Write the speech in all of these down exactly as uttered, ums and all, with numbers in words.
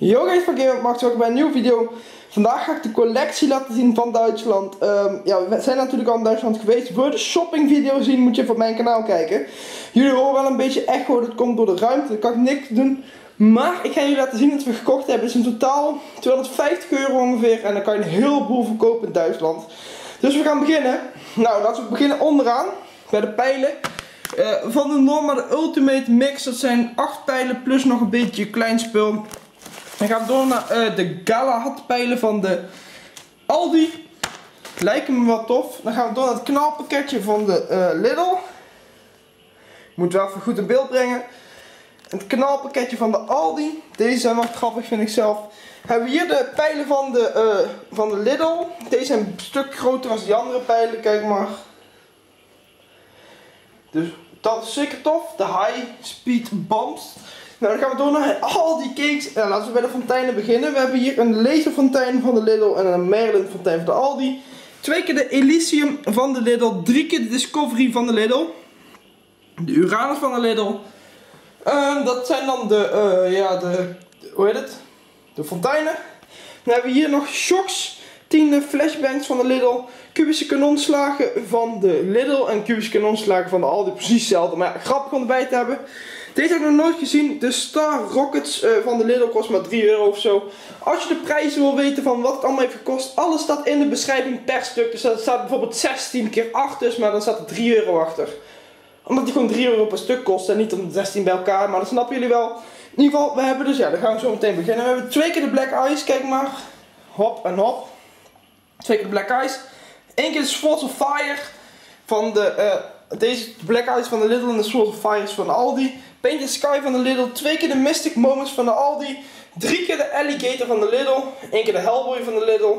Yo guys van GameMax, welkom bij een nieuwe video. Vandaag ga ik de collectie laten zien van Duitsland. Um, ja, we zijn natuurlijk al in Duitsland geweest. Wil je de shopping video zien, moet je even op mijn kanaal kijken. Jullie horen wel een beetje echo, dat komt door de ruimte, daar kan ik niks doen. Maar ik ga jullie laten zien wat we gekocht hebben. Het is in totaal tweehonderdvijftig euro ongeveer en dan kan je een heleboel verkopen in Duitsland. Dus we gaan beginnen. Nou, laten we beginnen onderaan, bij de pijlen. Uh, van de Norma de Ultimate Mix, dat zijn acht pijlen plus nog een beetje klein spul. Dan gaan we door naar uh, de Galahad pijlen van de Aldi. Lijken me wel tof. Dan gaan we door naar het knalpakketje van de uh, Lidl. Ik moet wel even goed in beeld brengen. Het knalpakketje van de Aldi. Deze zijn wel grappig, vind ik zelf. Hebben we hier de pijlen van de, uh, van de Lidl. Deze zijn een stuk groter dan die andere pijlen, kijk maar. Dus dat is zeker tof. De High Speed Bombs. Nou, dan gaan we door naar Aldi Cakes. Nou, laten we bij de fonteinen beginnen. We hebben hier een laserfontein van de Lidl en een Merlin fontein van de Aldi. Twee keer de Elysium van de Lidl. Drie keer de Discovery van de Lidl. De Uranus van de Lidl. Uh, dat zijn dan de, uh, ja, de, hoe heet het? De fonteinen. Dan hebben we hier nog Shocks. tien flashbangs van de Lidl. Kubische kanonslagen van de Lidl en kubische kanonslagen van de Aldi. Precies hetzelfde, maar ja, grappig om erbij te hebben. Deze heb ik nog nooit gezien. De Star Rockets uh, van de Lidl kost maar drie euro of zo. Als je de prijzen wil weten van wat het allemaal heeft gekost, alles staat in de beschrijving per stuk. Dus dat staat bijvoorbeeld zestien keer acht dus, maar dan staat er drie euro achter. Omdat die gewoon drie euro per stuk kost en niet om zestien bij elkaar, maar dat snappen jullie wel. In ieder geval, we hebben dus, ja, dan gaan we zo meteen beginnen. We hebben twee keer de Black Ice, kijk maar. Hop en hop. Twee keer de Black Ice. Eén keer de Swords of Fire van de, uh, deze Black Ice van de Lidl en de Swords of Fire van de Aldi. Painted Sky van de Lidl. Twee keer de Mystic Moments van de Aldi. Drie keer de Alligator van de Lidl. Eén keer de Hellboy van de Lidl.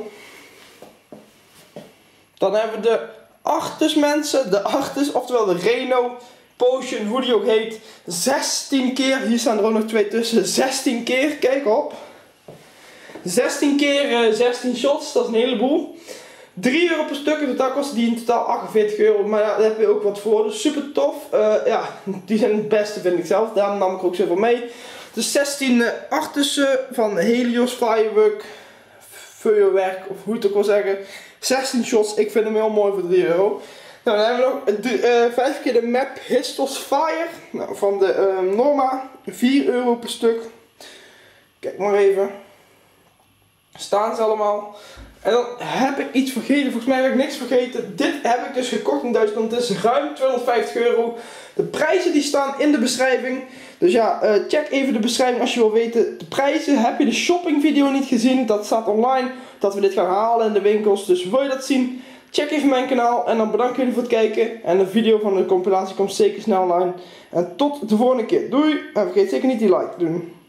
Dan hebben we de Arctus mensen. De Arctus, oftewel de Reno Potion, hoe die ook heet. zestien keer. Hier staan er ook nog twee tussen. zestien keer, kijk op. zestien keer uh, zestien shots, dat is een heleboel. drie euro per stuk, in totaal kosten die in totaal achtenveertig euro, maar ja, daar heb je ook wat voor, dus super tof. Uh, ja, die zijn het beste vind ik zelf, daarom nam ik er ook zoveel mee. Dus zestien uh, achtertussen van Helios Firework, vuurwerk, of hoe je het ook wil zeggen. zestien shots, ik vind hem heel mooi voor drie euro. Nou, dan hebben we nog de, uh, vijf keer de map Histos Fire, nou, van de uh, Norma, vier euro per stuk. Kijk maar even. Staan ze allemaal. En dan heb ik iets vergeten. Volgens mij heb ik niks vergeten. Dit heb ik dus gekocht in Duitsland. Het is ruim tweehonderdvijftig euro. De prijzen die staan in de beschrijving. Dus ja, uh, check even de beschrijving als je wil weten de prijzen. Heb je de shopping video niet gezien? Dat staat online. Dat we dit gaan halen in de winkels. Dus wil je dat zien? Check even mijn kanaal. En dan bedank ik jullie voor het kijken. En de video van de compilatie komt zeker snel online. En tot de volgende keer. Doei. En vergeet zeker niet die like te doen.